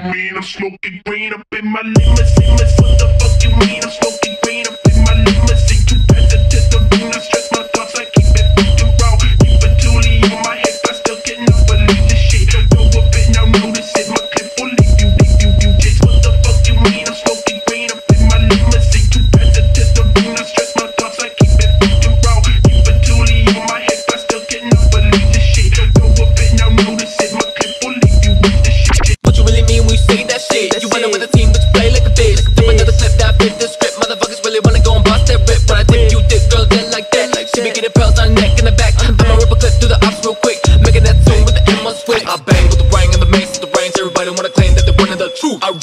mean? I'm smoking green up in my limousine. What the fuck you mean? I'm smoking green up in my limousine. Too bad to the room, I stress my thoughts, I keep it fucking raw. Keep a toolie on my head, I still cannot believe this shit. Go up and now notice it, my clip will leave you bitch. What the fuck you mean? I'm smoking green up in my limousine. Too bad to the room, I stress my thoughts, I keep it fucking raw. Keep a toolie on my head, I still cannot believe this shit. Go up and now notice it, my clip will leave you with this shit. What you really mean when you say that shit? You wanna win the team, but you play like a bitch. Dump another clip that fit the script. Motherfuckers really wanna go and bust that rip, but I think you did girls get like that. She be getting pearls on her neck and the back. I'ma rip a clip through the ops real quick, making that tune with the M1 switch. I bang with the rang and the mace with the range. Everybody wanna claim that they're one of the truth. I